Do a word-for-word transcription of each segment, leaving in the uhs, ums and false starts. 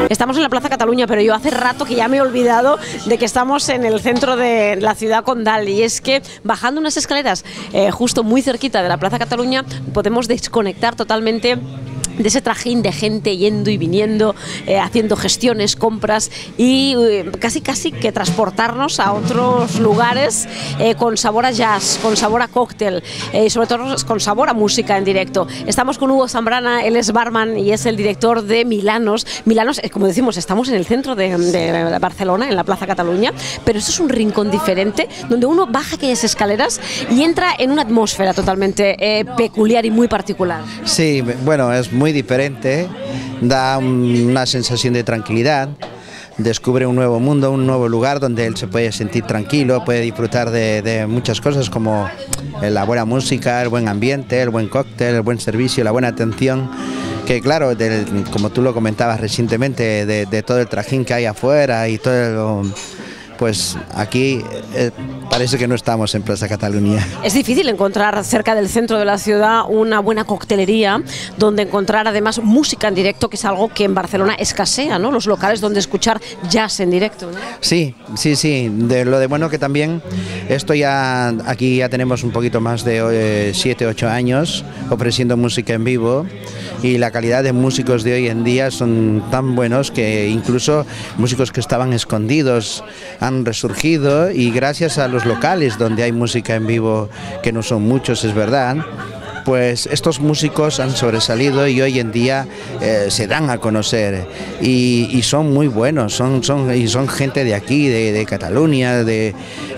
Estamos en la Plaza Cataluña, pero yo hace rato que ya me he olvidado de que estamos en el centro de la ciudad condal, y es que bajando unas escaleras eh, justo muy cerquita de la Plaza Cataluña podemos desconectar totalmente de ese trajín de gente yendo y viniendo, eh, haciendo gestiones, compras y eh, casi casi que transportarnos a otros lugares eh, con sabor a jazz, con sabor a cóctel eh, y sobre todo con sabor a música en directo. Estamos con Hugo Zambrana, él es barman y es el director de Milanos. Milanos, eh, como decimos, estamos en el centro de, de Barcelona, en la Plaza Cataluña, pero esto es un rincón diferente donde uno baja aquellas escaleras y entra en una atmósfera totalmente eh, peculiar y muy particular. Sí, bueno, es muy diferente, da un, una sensación de tranquilidad, descubre un nuevo mundo, un nuevo lugar donde él se puede sentir tranquilo, puede disfrutar de, de muchas cosas como la buena música, el buen ambiente, el buen cóctel, el buen servicio, la buena atención, que claro, del, como tú lo comentabas recientemente, de, de todo el trajín que hay afuera y todo el, pues aquí eh, parece que no estamos en Plaza Cataluña. Es difícil encontrar cerca del centro de la ciudad una buena coctelería donde encontrar además música en directo, que es algo que en Barcelona escasea, ¿no? Los locales donde escuchar jazz en directo, ¿no? Sí, sí, sí. De lo de bueno que también esto ya aquí ya tenemos un poquito más de siete, ocho años ofreciendo música en vivo, y la calidad de músicos de hoy en día son tan buenos que incluso músicos que estaban escondidos han resurgido, y gracias a los locales donde hay música en vivo, que no son muchos, es verdad, pues estos músicos han sobresalido y hoy en día eh, se dan a conocer y, y son muy buenos, son, son, y son gente de aquí, de, de Cataluña, de,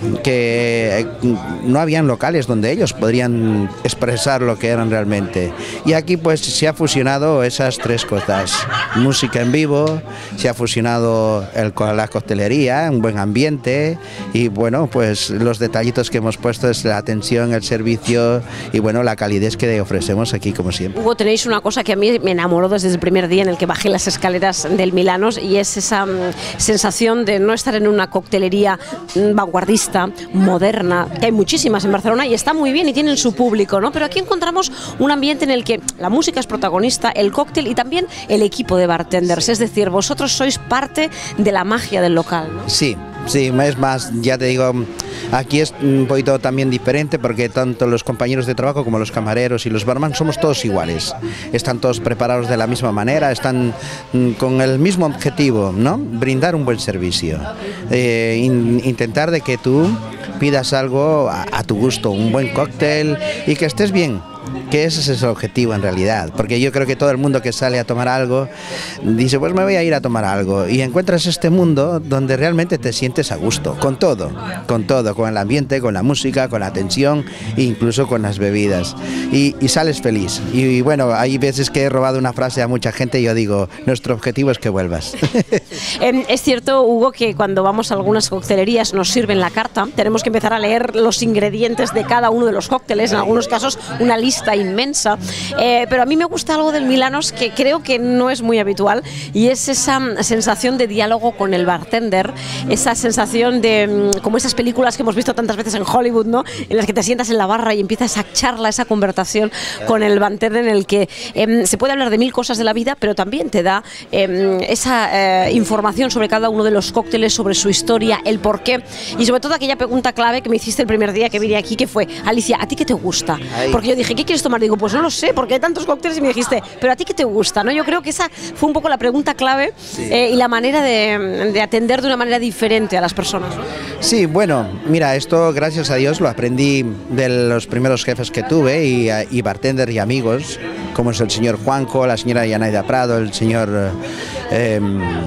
que no habían locales donde ellos podrían expresar lo que eran realmente. Y aquí pues se ha fusionado esas tres cosas: música en vivo, se ha fusionado el, la coctelería, un buen ambiente, y bueno, pues los detallitos que hemos puesto es la atención, el servicio y bueno, la calidez que ofrecemos aquí, como siempre. Hugo, tenéis una cosa que a mí me enamoró desde el primer día en el que bajé las escaleras del Milanos, y es esa um, sensación de no estar en una coctelería um, vanguardista, moderna, que hay muchísimas en Barcelona y está muy bien y tienen su público, ¿no? Pero aquí encontramos un ambiente en el que la música es protagonista, el cóctel y también el equipo de bartenders, es decir, vosotros sois parte de la magia del local, ¿no? Sí. Sí, es más, ya te digo, aquí es un poquito también diferente porque tanto los compañeros de trabajo como los camareros y los barman somos todos iguales. Están todos preparados de la misma manera, están con el mismo objetivo, ¿no? Brindar un buen servicio, eh, in, intentar de que tú pidas algo a, a tu gusto, un buen cóctel y que estés bien. Que ese es el objetivo en realidad, porque yo creo que todo el mundo que sale a tomar algo dice, pues me voy a ir a tomar algo, y encuentras este mundo donde realmente te sientes a gusto, con todo, con todo, con el ambiente, con la música, con la atención e incluso con las bebidas, y, y sales feliz. Y, y bueno, hay veces que he robado una frase a mucha gente y yo digo, nuestro objetivo es que vuelvas. eh, es cierto, Hugo, que cuando vamos a algunas coctelerías nos sirven la carta, tenemos que empezar a leer los ingredientes de cada uno de los cócteles, en algunos casos una lista inmensa, eh, pero a mí me gusta algo del Milanos que creo que no es muy habitual, y es esa sensación de diálogo con el bartender, esa sensación de, como esas películas que hemos visto tantas veces en Hollywood, ¿no? En las que te sientas en la barra y empieza esa charla, esa conversación con el bartender, en el que eh, se puede hablar de mil cosas de la vida, pero también te da eh, esa eh, información sobre cada uno de los cócteles, sobre su historia, el porqué, y sobre todo aquella pregunta clave que me hiciste el primer día que vine aquí, que fue, Alicia, ¿a ti qué te gusta? Porque yo dije, ¿qué quieres tomar? Digo, pues no lo sé, porque hay tantos cócteles, y me dijiste, pero ¿a ti qué te gusta? ¿No? Yo creo que esa fue un poco la pregunta clave, sí. eh, y la manera de, de atender de una manera diferente a las personas, ¿no? Sí, bueno, mira, esto gracias a Dios lo aprendí de los primeros jefes que tuve, y, y bartender y amigos, como es el señor Juanjo, la señora Yanaida Prado, el señor eh,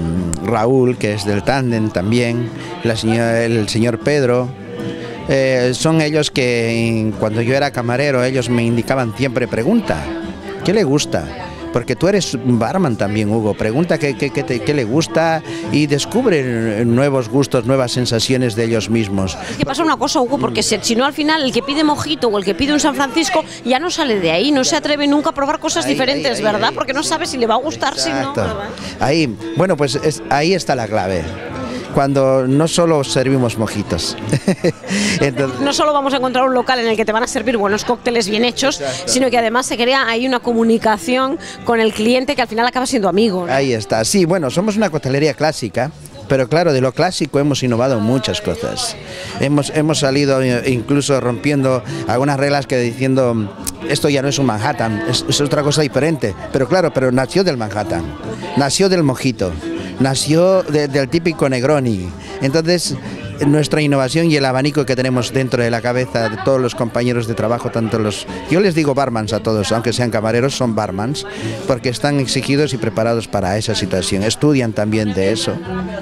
Raúl, que es del tándem también, la señora, el señor Pedro. Eh, son ellos que cuando yo era camarero ellos me indicaban siempre, pregunta, ¿qué le gusta? Porque tú eres barman también, Hugo, pregunta qué, qué, qué, te, qué le gusta y descubre nuevos gustos, nuevas sensaciones de ellos mismos. Es que pasa una cosa, Hugo, porque si, si no al final el que pide mojito o el que pide un San Francisco ya no sale de ahí, no se atreve nunca a probar cosas ahí, diferentes, ahí, ahí, ¿verdad? Ahí, porque no sabe si le va a gustar, exacto. Si no, ¿verdad? Ahí, bueno, pues es, ahí está la clave. cuando no solo servimos mojitos. Entonces, no solo vamos a encontrar un local en el que te van a servir buenos cócteles bien hechos, exacto, sino que además se crea ahí una comunicación con el cliente que al final acaba siendo amigo, ¿no? Ahí está, sí, bueno, somos una coctelería clásica, pero claro, de lo clásico hemos innovado muchas cosas. Hemos, hemos salido incluso rompiendo algunas reglas que diciendo, esto ya no es un Manhattan, es, es otra cosa diferente. Pero claro, pero nació del Manhattan, nació del mojito, nació de, del típico Negroni. Entonces, nuestra innovación y el abanico que tenemos dentro de la cabeza de todos los compañeros de trabajo, tanto los... Yo les digo barmans a todos, aunque sean camareros, son barmans, porque están exigidos y preparados para esa situación, estudian también de eso.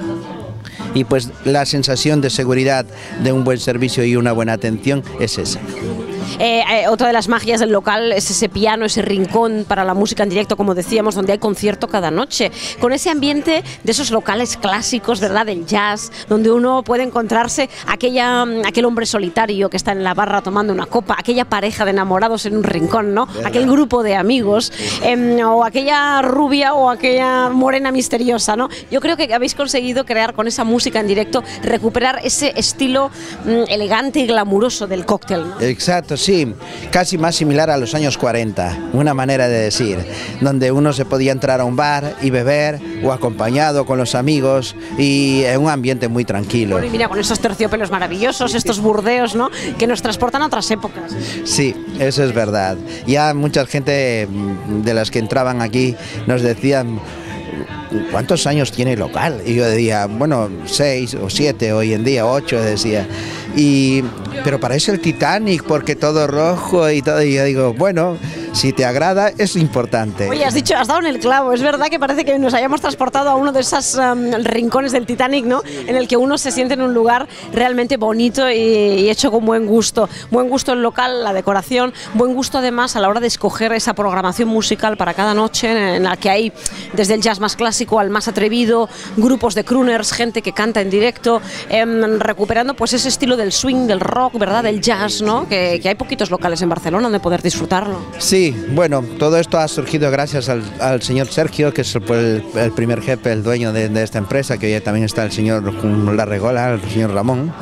Y pues la sensación de seguridad de un buen servicio y una buena atención es esa. Eh, eh, otra de las magias del local es ese piano, ese rincón para la música en directo, como decíamos, donde hay concierto cada noche, con ese ambiente de esos locales clásicos, ¿verdad?, del jazz, donde uno puede encontrarse aquella, aquel hombre solitario que está en la barra tomando una copa, aquella pareja de enamorados en un rincón, ¿no?, aquel grupo de amigos, eh, o aquella rubia o aquella morena misteriosa, ¿no? Yo creo que habéis conseguido crear con esa música en directo, recuperar ese estilo mm, elegante y glamuroso del cóctel, ¿no? Exacto, sí, casi más similar a los años cuarenta, una manera de decir, donde uno se podía entrar a un bar y beber, o acompañado con los amigos, y en un ambiente muy tranquilo. Bueno, y mira, con esos terciopelos maravillosos, estos burdeos, ¿no?, que nos transportan a otras épocas. Sí, eso es verdad. Ya mucha gente de las que entraban aquí nos decían, ¿cuántos años tiene el local? Y yo decía, bueno, seis o siete, hoy en día ocho, decía. Y, pero parece el Titanic porque todo rojo y todo, y yo digo, bueno, si te agrada es importante. Oye, has dicho, has dado en el clavo, es verdad que parece que nos hayamos transportado a uno de esos um, rincones del Titanic, ¿no?, en el que uno se siente en un lugar realmente bonito y, y hecho con buen gusto. Buen gusto el local, la decoración, buen gusto además a la hora de escoger esa programación musical para cada noche, en la que hay desde el jazz más clásico al más atrevido, grupos de crooners, gente que canta en directo, eh, recuperando pues ese estilo del swing, del rock, ¿verdad?, del jazz, ¿no?, que, que hay poquitos locales en Barcelona donde poder disfrutarlo. Sí, bueno, todo esto ha surgido gracias al, al señor Sergio, que es el, el primer jefe, el dueño de, de esta empresa, que hoy también está el señor Larregola, el señor Ramón.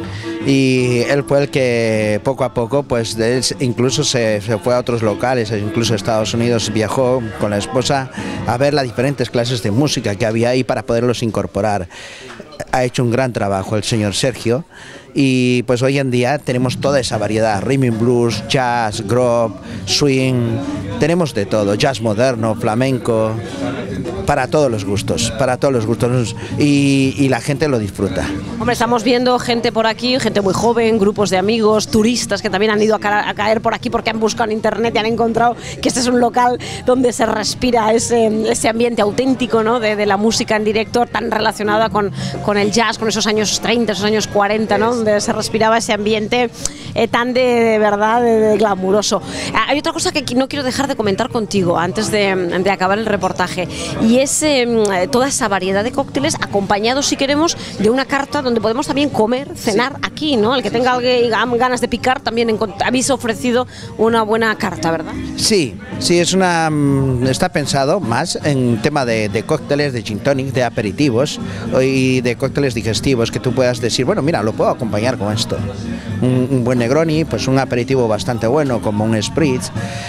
Y él fue el que poco a poco, pues él incluso se, se fue a otros locales, incluso a Estados Unidos, viajó con la esposa a ver las diferentes clases de música que había ahí para poderlos incorporar. Ha hecho un gran trabajo el señor Sergio, y pues hoy en día tenemos toda esa variedad, rhythm and blues, jazz, groove, swing, tenemos de todo, jazz moderno, flamenco, para todos los gustos, para todos los gustos, y, y la gente lo disfruta. Hombre, estamos viendo gente por aquí, gente muy joven, grupos de amigos, turistas que también han ido a, ca a caer por aquí porque han buscado en internet y han encontrado que este es un local donde se respira ese, ese ambiente auténtico, ¿no?, de, de la música en directo tan relacionada con, con el jazz, con esos años treinta, esos años cuarenta, ¿no?, donde se respiraba ese ambiente eh, tan de, de verdad de, de glamuroso. Ah, hay otra cosa que no quiero dejar de comentar contigo antes de, de acabar el reportaje, y es eh, toda esa variedad de cócteles acompañados, si queremos, de una carta donde podemos también comer, cenar, sí, aquí, ¿no? El que tenga ganas de picar, también habéis ofrecido una buena carta, ¿verdad? Sí, sí, es una, está pensado más en tema de, de cócteles, de gin tonic, de aperitivos y de cócteles digestivos, que tú puedas decir, bueno, mira, lo puedo acompañar con esto. Un, un buen Negroni, pues un aperitivo bastante bueno, como un Spritz.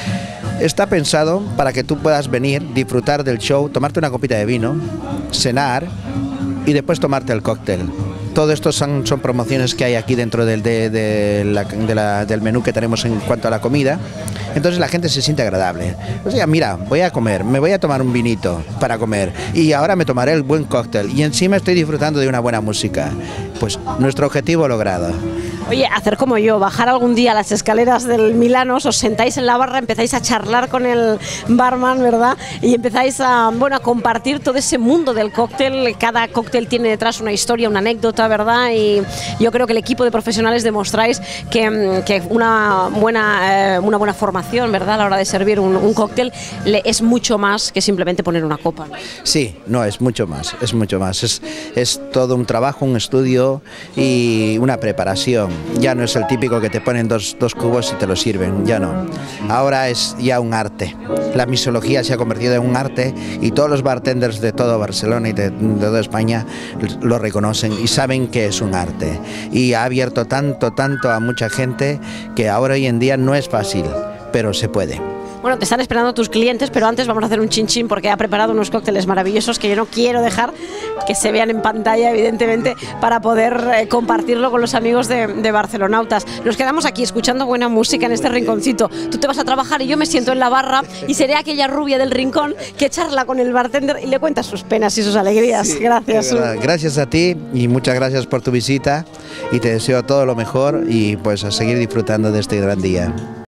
Está pensado para que tú puedas venir, disfrutar del show, tomarte una copita de vino, cenar y después tomarte el cóctel. Todo esto son, son promociones que hay aquí dentro del, de, de la, de la, del menú que tenemos en cuanto a la comida. Entonces la gente se siente agradable. O sea, mira, voy a comer, me voy a tomar un vinito para comer y ahora me tomaré el buen cóctel y encima estoy disfrutando de una buena música. Pues nuestro objetivo logrado. Oye, hacer como yo, bajar algún día las escaleras del Milanos, os sentáis en la barra, empezáis a charlar con el barman, ¿verdad? Y empezáis a, bueno, a compartir todo ese mundo del cóctel. Cada cóctel tiene detrás una historia, una anécdota, ¿verdad? Y yo creo que el equipo de profesionales demostráis que, que una, buena, eh, una buena formación, ¿verdad?, a la hora de servir un, un cóctel le, es mucho más que simplemente poner una copa. Sí, no, es mucho más, es mucho más. Es, es todo un trabajo, un estudio y una preparación. Ya no es el típico que te ponen dos, dos cubos y te lo sirven, ya no. Ahora es ya un arte. La mixología se ha convertido en un arte y todos los bartenders de todo Barcelona y de, de toda España lo reconocen y saben que es un arte. Y ha abierto tanto, tanto a mucha gente que ahora hoy en día no es fácil, pero se puede. Bueno, te están esperando tus clientes, pero antes vamos a hacer un chin chin porque ha preparado unos cócteles maravillosos que yo no quiero dejar que se vean en pantalla, evidentemente, para poder eh, compartirlo con los amigos de, de Barcelonautas. Nos quedamos aquí escuchando buena música en este rinconcito. Tú te vas a trabajar y yo me siento en la barra y seré aquella rubia del rincón que charla con el bartender y le cuenta sus penas y sus alegrías. Sí, gracias. Gracias a ti y muchas gracias por tu visita y te deseo todo lo mejor y pues a seguir disfrutando de este gran día.